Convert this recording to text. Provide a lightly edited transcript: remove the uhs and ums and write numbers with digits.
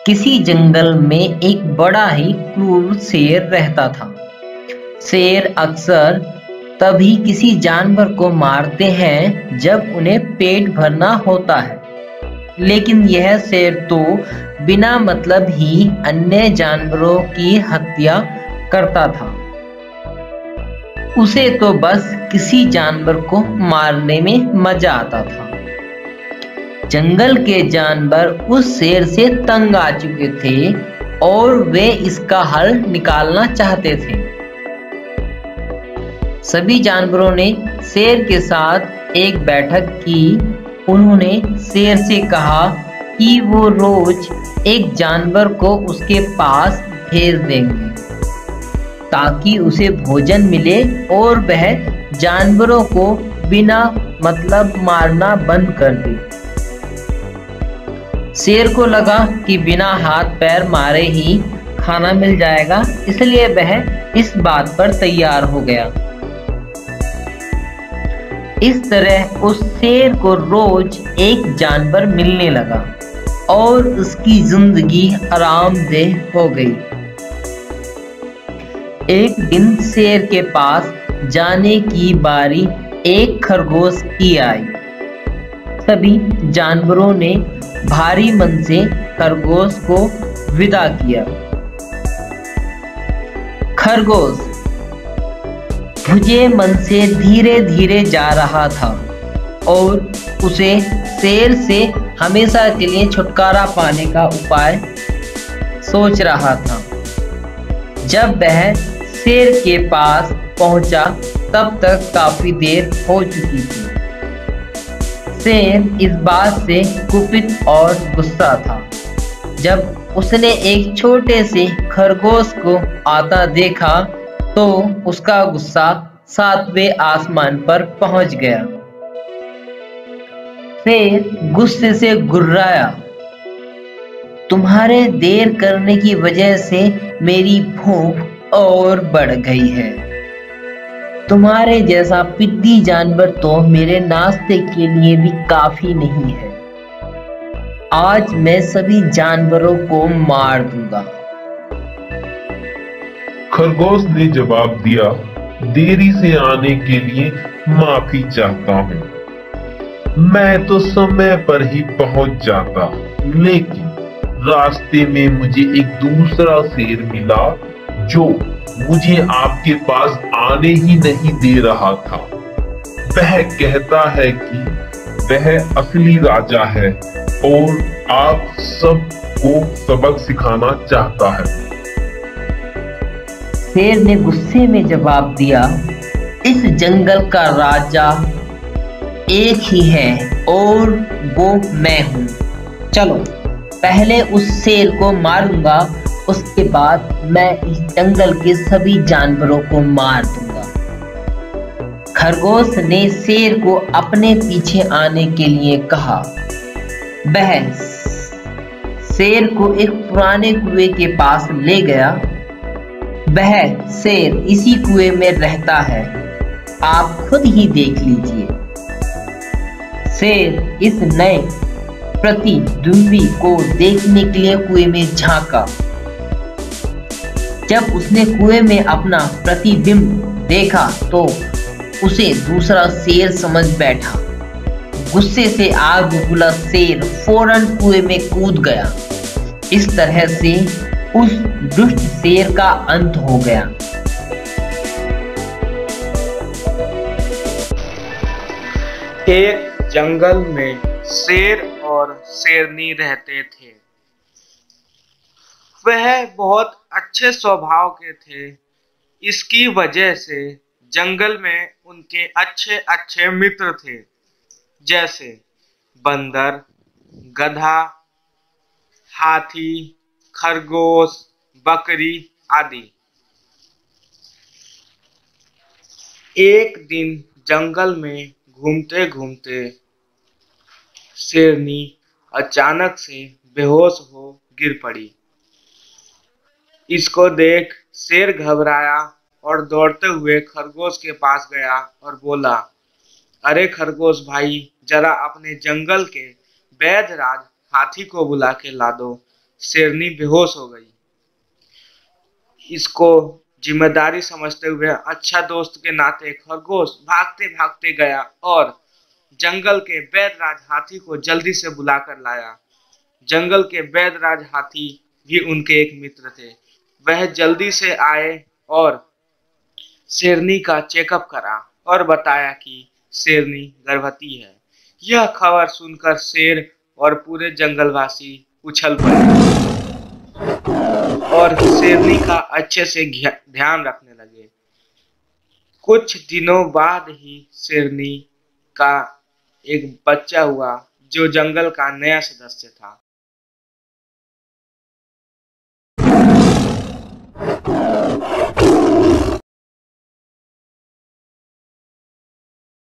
किसी जंगल में एक बड़ा ही क्रूर शेर रहता था। शेर अक्सर तभी किसी जानवर को मारते हैं जब उन्हें पेट भरना होता है, लेकिन यह शेर तो बिना मतलब ही अन्य जानवरों की हत्या करता था। उसे तो बस किसी जानवर को मारने में मजा आता था। जंगल के जानवर उस शेर से तंग आ चुके थे और वे इसका हल निकालना चाहते थे। सभी जानवरों ने शेर के साथ एक बैठक की। उन्होंने शेर से कहा कि वो रोज एक जानवर को उसके पास भेज देंगे ताकि उसे भोजन मिले और वह जानवरों को बिना मतलब मारना बंद कर दे। शेर को लगा कि बिना हाथ पैर मारे ही खाना मिल जाएगा, इसलिए वह इस बात पर तैयार हो गया। इस तरह उस शेर को रोज एक जानवर मिलने लगा और उसकी जिंदगी आरामदेह हो गई। एक दिन शेर के पास जाने की बारी एक खरगोश की आई। सभी जानवरों ने भारी मन से खरगोश को विदा किया। खरगोश भुजे मन से धीरे धीरे जा रहा था और उसे शेर से हमेशा के लिए छुटकारा पाने का उपाय सोच रहा था। जब वह शेर के पास पहुंचा तब तक काफी देर हो चुकी थी। शेर इस बात से कुपित और गुस्सा था। जब उसने एक छोटे से खरगोश को आता देखा तो उसका गुस्सा 7वें आसमान पर पहुंच गया। शेर गुस्से से गुर्राया, तुम्हारे देर करने की वजह से मेरी भूख और बढ़ गई है। तुम्हारे जैसा पिद्दी जानवर तो मेरे नाश्ते के लिए भी काफी नहीं है। आज मैं सभी जानवरों को मार दूंगा। खरगोश ने जवाब दिया, देरी से आने के लिए माफी चाहता हूँ। मैं तो समय पर ही पहुंच जाता, लेकिन रास्ते में मुझे एक दूसरा शेर मिला जो मुझे आपके पास आने ही नहीं दे रहा था। वह कहता है कि वह असली राजा है और आप सबको सबक सिखाना चाहता है। शेर ने गुस्से में जवाब दिया, इस जंगल का राजा एक ही है और वो मैं हूँ। चलो पहले उस शेर को मारूंगा, उसके बाद मैं इस जंगल के सभी जानवरों को मार दूंगा। खरगोश ने शेर को अपने पीछे आने के लिए कहा। वह शेर को एक पुराने कुएं के पास ले गया। वह शेर इसी कुएं में रहता है, आप खुद ही देख लीजिए। शेर इस नए प्रतिद्वंदी को देखने के लिए कुएं में झांका। जब उसने कुएं में अपना प्रतिबिंब देखा तो उसे दूसरा शेर समझ बैठा। गुस्से से आग बबूला शेर फौरन कुएं में कूद गया। इस तरह से उस दुष्ट शेर का अंत हो गया। एक जंगल में शेर और शेरनी रहते थे। वह बहुत अच्छे स्वभाव के थे। इसकी वजह से जंगल में उनके अच्छे अच्छे मित्र थे, जैसे बंदर, गधा, हाथी, खरगोश, बकरी आदि। एक दिन जंगल में घूमते घूमते शेरनी अचानक से बेहोश हो गिर पड़ी। इसको देख शेर घबराया और दौड़ते हुए खरगोश के पास गया और बोला, अरे खरगोश भाई, जरा अपने जंगल के वैद्यराज हाथी को बुला के ला दो। शेरनी बेहोश हो गई। इसको जिम्मेदारी समझते हुए अच्छा दोस्त के नाते खरगोश भागते भागते गया और जंगल के वैदराज हाथी को जल्दी से बुलाकर लाया। जंगल के वैदराज हाथी भी उनके एक मित्र थे। वह जल्दी से आए और शेरनी का चेकअप करा और बताया कि शेरनी गर्भवती है। यह खबर सुनकर शेर और पूरे जंगलवासी उछल पड़े और शेरनी का अच्छे से ध्यान रखने लगे। कुछ दिनों बाद ही शेरनी का एक बच्चा हुआ जो जंगल का नया सदस्य था।